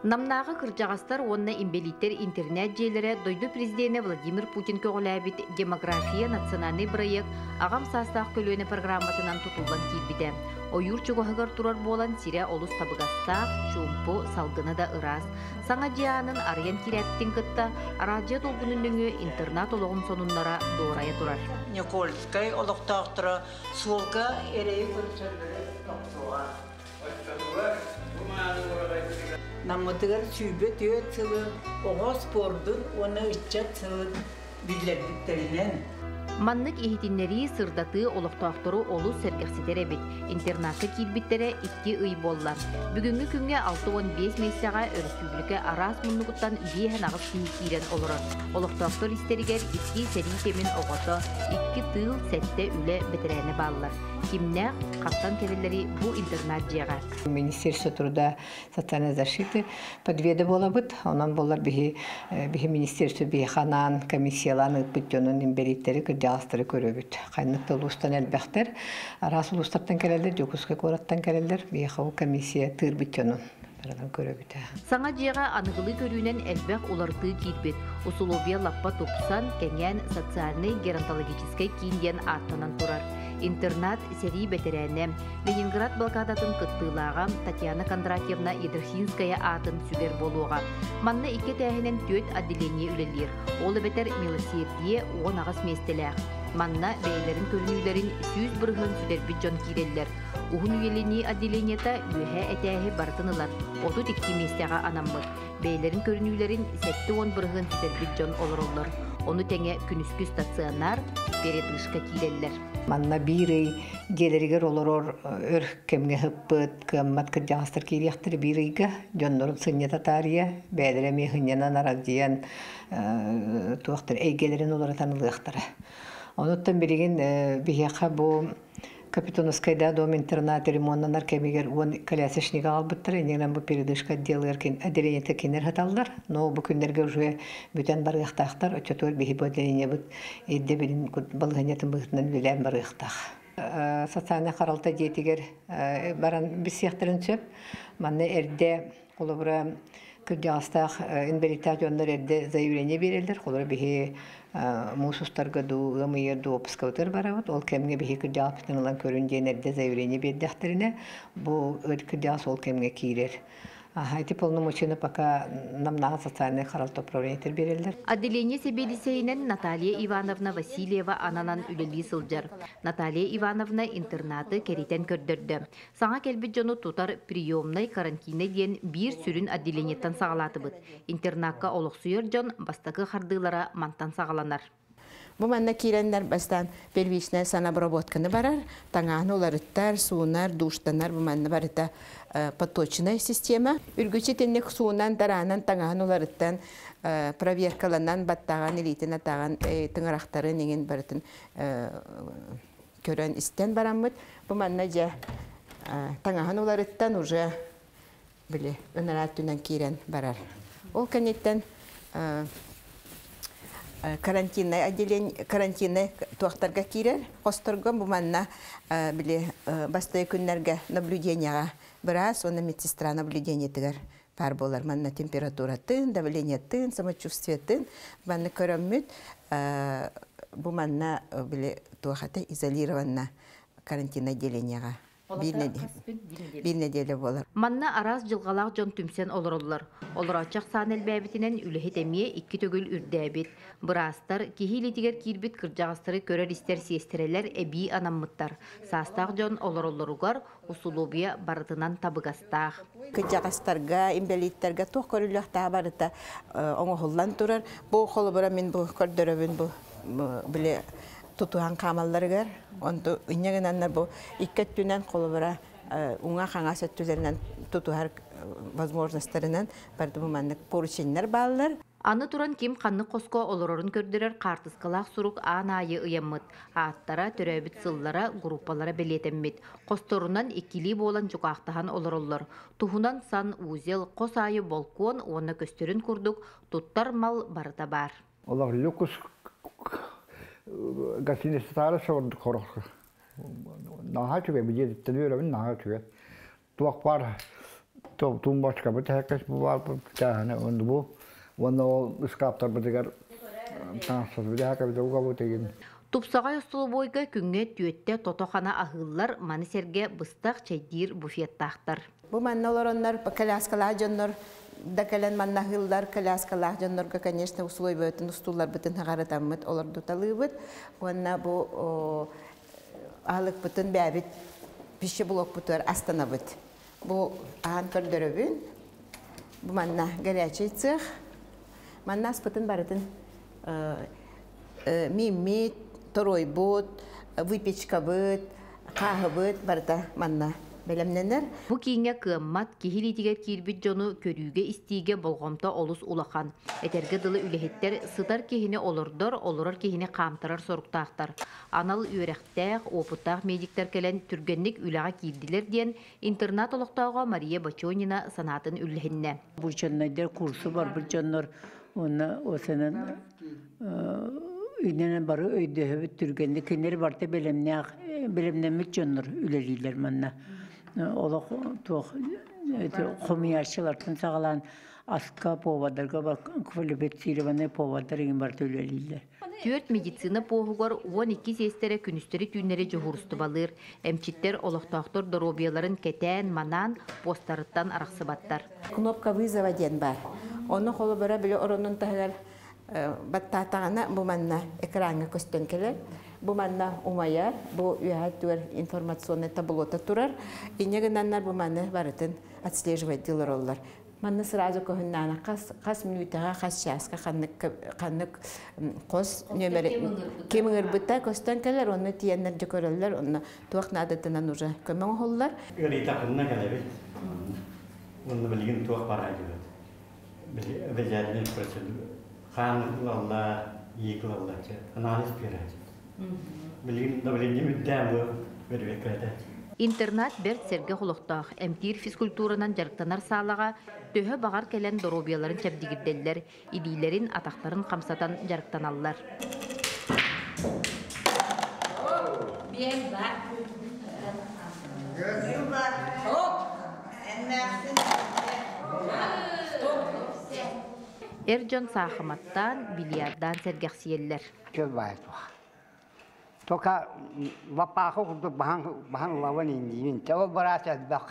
Намнағы кыржағастар онна имбелиттер интернет жейлері дойду президенті Владимир Путин көғіләбіт демография национальный проект ағам састақ көлөне программатынан тұтылған кейбіді. Ойур чуғығығыр тұрар болан сиря олыс табығастақ, чумпу, салғыны да ырас. Саңа жианын ариян кирәттін кытта арадия толғыныныңы интернат олығын сонунлара доорая тұрар. Никольскай олықтақтыра солға әрейі көрсөрлері тоқтуға. Намытыгар сүйбет өт сылы, оға спордun, оны үтчат сылы билердіктерінен. Маннык ихитиннери сырдаты олықтақтыру олу сәркәксетері бит. Интернатты килбиттері 2 ый боллар. Бүгінгі күнге 6-15 месяға өрсүйлікі арас мұннығыттан бейхен ағыз күйіккерен олырыр. Олықтақтыр истерігер 2 сәрі темін оғыты, 2 тыл сәтті үлі бітірәні балылар. Кимнәк қаттан келелері бұл интернат жеға. Министерство труда социальной защиты подведы бола быт. Онан болар бихи министерство бихи ханан комиссияланы бүттенін имбериттері күрдіғастыры көрі бүт. Қайнықта ұлыстан әлбәқтер, арас ұлыстардан келелер, жокусқа көраттан келелер, бихи қау комиссия тыр бүттенін. Саңа жеға анығылы көрінен әлбәқ оларды кейтбет. Усулубия лаппа топсан кәнген социальный геронтологической кейінден аттанан тұрар. Интернат сәрі бәтерәне. Ленинград балқадатын қыттылағам Татьяна Кондратьевна Едрхинская атын сүгер болуға. Манны 2 тәхінен 4 отделение үлелер. Олы бәтер милосердие 10 ағыз местеләқ. Манна бәйлерін көрінүлерін 100 бұрғын сүдербіт жон киреллер. Уғын үйелені отделениета үйе әтәйі бартынылар. 32 местеға анаммыр. Бәйлерін көрінүлерін 7-10 бұрғын сүдербіт жон олырылыр. Оны тәңе күнүскү стационар передышқа киреллер. Манна бирый делеригер олорор өр кемге хыппыт, кыммат кырдяғастыр кейрияқтыр бирыйга, жоннорын сыннета тария, бәдіреме хыннянан арадиян туақтыр әйгелерін олары танылықтары. Оныттан береген бігеқа бұл Капитоновскайда дом интернаты ремонтнанар кемегер он колясочнига албыттыр, енен бұл передышқа делгер отделениеті кенер хаталдар, но бұл күндерге уже бүтен барықтақтар, өтетуар бейі бұл отделение бұд, едде білін балғанетін бұғытынан білен барықтақ. Социальный қаралта детігер баран біз сияқтырын сөп, манны әрде қолы бұра күрдіғастақ инвалидтажонлар әрде заявление берелдер, қолыр бейі мусустарга ду гамыйырду опускаутыр барабыт, ол кемге бихи күрдіға пітінілан көрінден әрде заявление бердіқтіріне, бұл күрдіға сол кемге кейрер. Эти полномочия пока нам на социальный характер управления берелдер. Отделение себелисейнен Наталья Ивановна Васильева ананан үлели сылжар. Наталья Ивановна интернаты керитен көрдірді. Саңа келбет жону тутар приемной карантине ден bir сүрін отделениеттен сағалаты бұд. Интернатқа олықсуер жон бастақы қардылара мантан сағаланар. Бу манна киреннер бастан первичная санобработканы барар, таңаны оларыттар, суунар, душтанар, бу манна барыта поточная система. Үргүчі теннек суунан, таранан, таңаны оларыттан проверкаланан, баттаған, элитин атаған тыңырақтары неген барытын көрен істен барамыд. Бу манна жа таңаны оларыттан уже біле, өнарат түнен кирен барар. Ол кәнеттен карантинный отделение, карантинный туақтарға кирер, қостырған бұманна біле бастай күнлерге наблюденияға біраз, оны медсестра наблюдение тігер бар болар. Манна температура тын, давление тын, самочувствие тын, манна көріммет бұманна біле туақаты изолированна карантинный отделенияға. Bir nedelе болар. Манна арас жылғалақ жон түмсен олырылыр. Олырачақ сан әлбәбітінен үліхет әмие 2 төгіл үрдәбет. Бұрастар кехилетігер кирбит кыржағыстыры көрер істер сиестерелер әбей анаммыттар. Састақ жон олырылыруғар усулубия барытынан табығастақ. Кыржағыстарға, имбелиттерге тоқ көріліқтағы барыта оңығылан тұрар. Бұл қолы бұра мен бұл көрдірібін бұл tutuhan kamallarıgar, onu innegenler bu ikkat dünen kolubara, ona hangaset düzenden tutuhar возможностьларынан bardı bu manlık poruşinler bağlar. Anı turan kim kanlı kosko olurun kördürer kartıskалақ suruk anayı ıyamıt. Aattara, töröbüt sıllara, gruppalara beletemmet. Kostorundan ikili bolan çukaqtahan olurullar. Tuhunan san uzel, kos ayı bolkon, ona köstürün kurduk, tuttar mal barıta bar. Olar lukus gazinosu tarafı oldu korku. Naha tüve bir yedi tanıyorum naha tüve. Tuak var Tüm başka bir herkes bu var bu tane onu bu. Onu o ıskaptar bir diğer tanıştır bir herkes bir de bu tegin. Тупсаҕай остолобойга күңге түөттэ тотохана ahıllar mani serge bыстах çaydir буфеттахтар. Bu mannalar onlar kalaskalar canlar da kalan mannahıllar kalaskalar canlar ka конечно условия bütün ustullar bütün hagaratamıt olar dutalıbıt. Ona bu alık bütün bebit pişi blok butar astanabıt. Bu ahan kördöröbün. Bu manna garячий цех. Манна спытын барытын мимит, торой бут, выпечка быт, кахы быт барыта манна белемненер. Бу кийинге кыаммат кихилитигер кирбит жону көрүүгө истиге болгомто олус улахан. Этерге дылы үлехеттер сытар кихини олордор, олорор кихини камтарар соруктаактар. Анал үйрехтех, опуттах медиктер келен түргенник үлага кирдилер диен интернат олоктоого Мария Бачонина санатын үллехинне. Бу жоннойдер курсы бар, бу жоннор оны осынын үйнен бары өйдөһө түргенди кинер барта белемнемит жоннор үлелилер манна. Олох туох хомияшылартын сагалан аска повадарга бар квалификат сиреване повадарыгын барта үлелилер. Түөрт медицина поһугар 12 сестере күнүстери түннери жохурусту балыр. Эмчиттер олохтоохтор доробияларын кетен, манан, постарыттан араксыбаттар. Кнопка вызова ден бар. Оны холу бара биле оронун тагар баттатагана бу манна экранга көстөн келер. Бу манна умаяр, бу үһәтүр информационный таблота турар. Инегеннәр бу манна барытын отслеживать дилар. Манна сразу көһүннән кас минутага кас часка каннык кос номер кемиңер битә көстөн келер, оны тиеннәр җөкөрәләр, оны туакнадатынан уже көмөң холлар. Öreyta kınına gelebet. Onu bilgin tuğ para gibi. Becerdiğin prosedür. Kanlıklarla, yıkılarla, analiz piyeraj. Bilgin de bilinci müddem bu bir bekledi. Интернат берт серге холоқтақ, әмтир физкультуранан жарықтанар салаға төһө бағар келен доробияларын чәбдигирделлер, идейлерин атақтарын қамсатан жарықтаналлар. Эрджон сахыматтан, бильярдан сергексиеллер. Toka vapaho kudu bahan lawan ini, coba berasa dak.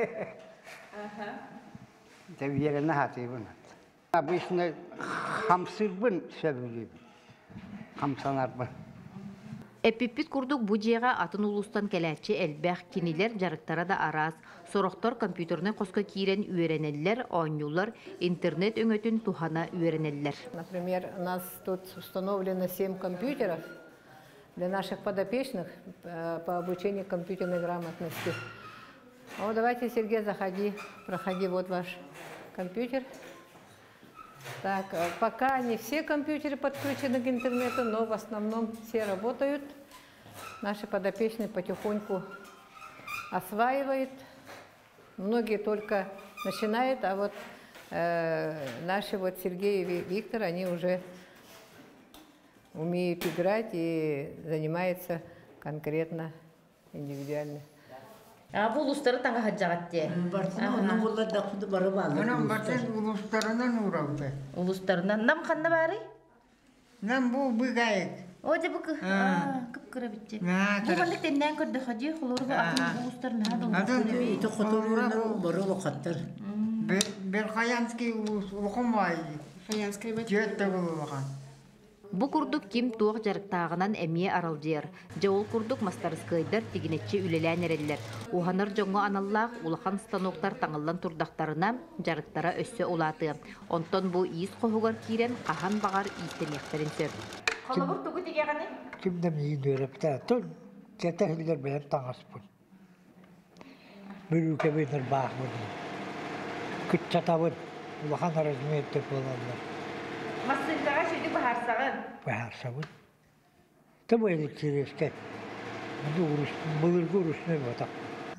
Tapi dia nak hati pun. Abisnya hamsir pun sebeli, hamsanar pun. Эпиппит курдук бу жега атын улустан келәче элбәх кинилер жарыктара да арас, сороктор компьютерны коска кирен үйренеллер, онюлар, интернет өңөтүн тухана үйренеллер. Например, у нас тут установлено 7 компьютеров для наших подопечных по обучению компьютерной грамотности. Вот давайте, Сергей, заходи, проходи, вот ваш компьютер. Так, пока не все компьютеры подключены к интернету, но в основном все работают. Наши подопечные потихоньку осваивают. Многие только начинают, а вот наши вот Сергей и Виктор, они уже умеют играть и занимаются конкретно, индивидуально. А бу улустары таңга хаджагатте. Onun kullarda kudu barı bağlı. Onun batın uluslarından uğradı. Улустарынан нам ханна бары? Lan bu gayet. О, де бу кыпкыра битче. Ha, Бу бандык тенден көрдө хаджи холор бу улустарын хадыл. Adın İti kuturunun barı vakatlar. Berkayanski ulukun var. Cihette bulunan. Бу курдук ким туох жарыктаагынан эмие аралжыер. Жаул курдук мастарскайдар тигинетче үлелән эреллер. Уханар жоңго аналлах улахан станоктар таңыллан турдактарына жарыктара өссө улаты. Онтон бу иис кохугар кирен кахан багар иистенектерин сөп. Колобур тугу тигегани? Kimden iyi dörepte, tüm çetehliler benim tanışpın. Bir ülke bedir bağırdı. Küt çatavın, ulan aracımiyette kullanırlar. Масылдага шөйдү бахарсагын. Bağırsavın. Tabi elektriği işte. Bu bılırgı urusunu batak.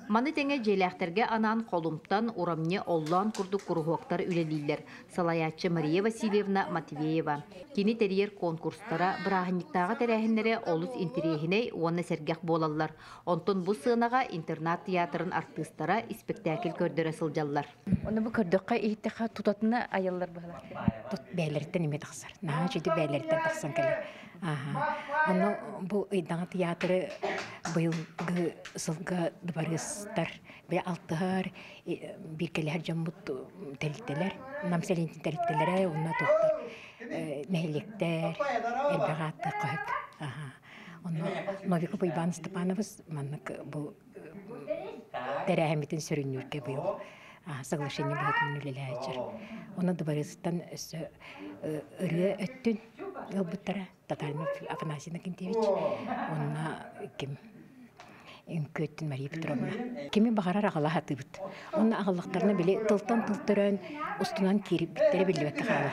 Маны теңе желәхтерге анан колумтан урамне оллан курдук куруһуактар үлелилер. Салаячы Мария Васильевна Матвеева. Кини терьер конкурстара бырахынниктагы терәһиннәре олус интерехиней уонна сәргәх болаллар. Онтон бу сыынага интернат театрын артисттара спектакль көрдөрө сылжаллар. Оны бу көрдөккә иттеха тутатына аяллар баһалар. Тут бәйләрдән име тахсар. Наа җиде бәйләрдән тахсан келе. Оны бу ыйдан театры быелгы сылга дыбарыстар бе алтыгар бир келер жамбут телтелер, намселин телтелере уна токтар. Нәйлектер, элбагатты кып. Оны Новиков Иван Степанович маннык бу терәһәмитен сөрүнүргә быел. Соглашение будет нулилячер. Он добавится ыры өттүн ылбыттара Татаринов Афанасий Накинтевич. Он ким көттүн Мария Петровна. Кими багарар агала хатыбыт. Он агаллыктарына биле тылтан тылтыран устунан кирип биттери билбекке калар.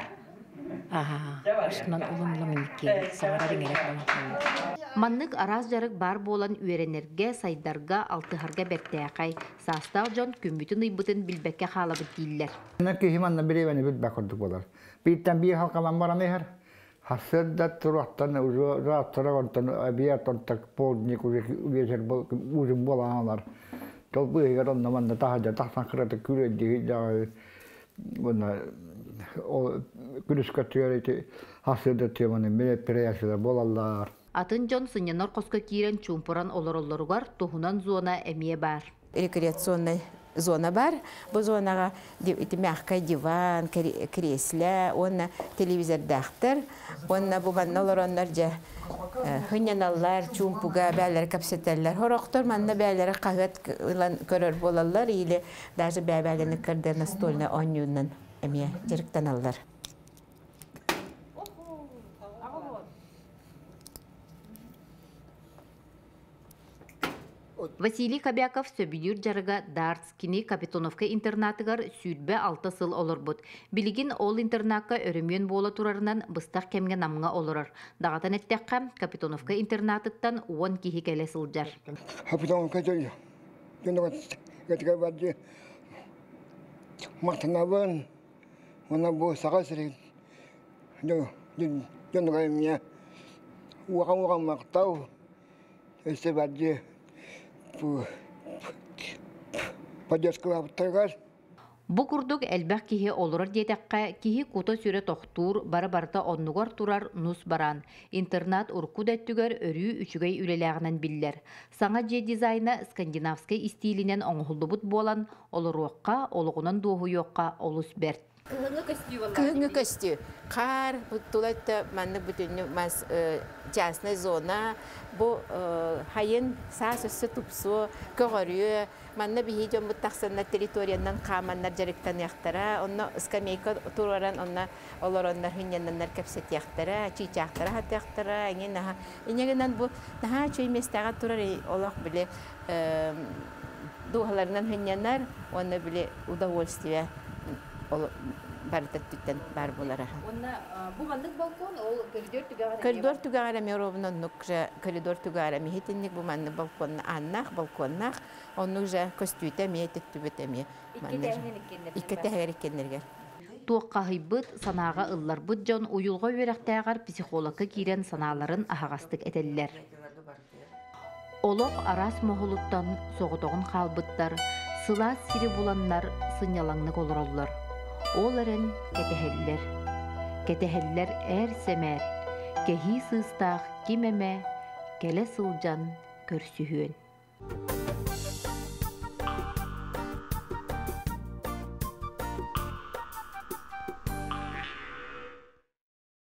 Устунан улумлумникке саңарарын элек болот. Маннык араз жарык бар болан үйренерге, сайдарга, алтыхарга бәттәқай. Састал жон күмбүтін ыйбытын билбекке халабыт дейілер. Кихи манна билебени билбек көрдүк болар. Биттен бир халкалан бара мехер. Hasırda turahtan rahatsara vartan bir tontak polnik uyesir uzun bolanlar. Tol bu eğer onunla manna tahaca tahsan kırata küredi ya buna o kürüskatıyor hasırda tiymanın mele preyasılar bolallar. Атын жон сынянар қосқа кирен чумпуран олар-оларугар тухунан зона эмие бар. Рекреационный зона бар. Бұл зонаға мягкий диван, кресло, онна телевизор дақтыр. Онна бұл манна оларонлар жа хынyaналар, чумпуга, бәлері капсетерлер. Хорақтар манна бәлері қағыт көрір болалар, или даже бәлені кірді настольна онюннан эмие жеріктен алар. Василий Кобяков сөбүдүр жарыга Дартскини Капитоновка интернатыгар сүйдбе 6 сыл олорбут. Билигин ол интернатка өрөмөн бола турарынан быстак кемге намга олорор. Дагатан эттеккем Капитоновка интернатыттан 10 кихи келе сылжар. Капитоновка жолу. Жонда гатка баджы. Мактанабын. Она бу сагасырын. Жонда эмне. Угам мактау. Эсе баджы. Бу курдук элбэх киһи олорор диэтэккэ киһи кута сүрэ тохтуур бары-барыта оннугар турар нус баран. Интернат урку дэттүгэр өрүү үчүгэй үлэлээгинэн биллер. Саңа же дизайна скандинавскай стилинен оҥохулдубут буолан олоруокка, олугунан дуохуйуокка олус берт. Кыһыңы көстү. Кар, тулатта манны бүтүнү мас частная зона. Бу хайын саасөссө тупсу, көгөрү, манна бихи жон буттаксанна территориянан каманнар жарыктан яктара, онна скамейка тураран, онна олороннар хыняннар кепсет яктара, чичактара хат яктара, инегенен бу наха чөй местага турар олак биле духаларынан хыняннар, онна биле удовольствие бардаттыктан бар булара. Онна бу мандык балкон ол коридор түгәрә. Коридор түгәрә меровна нукра коридор түгәрә михетинник бу мандык балкон аннах балконнах оннужа костюйта миетет түбетеме. Икке тәһәриккеннәргә. Туокка хыйбыт санаага ылларбыт жон уюлга үерәктәгәр психологка кирен санааларын ахагастык этелләр. Олок арас мохолуттан соготогун халбыттар, сыла сири буланнар сынялаңнык олороллар. Ол әрін кетехеллер әр сәмәр, кехи сыстақ кемеме, келе сылжан көрсүхөн.